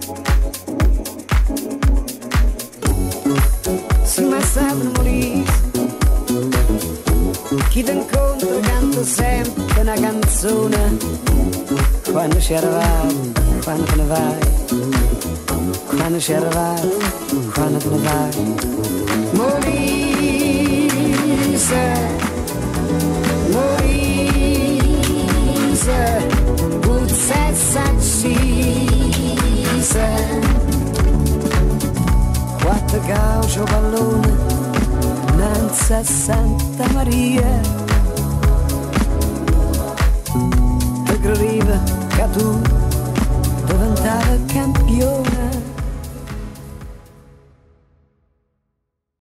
Se mai sabe morire, chi ti incontra canta sempre una canzone. Quando ci arrivato, quando te ne vai, quando ci arrivato, quando te ne vai. Molise, Molise, puzzezza accise, quattro caucio pallone, nanza Santa Maria, te credeva che tu diventava campione.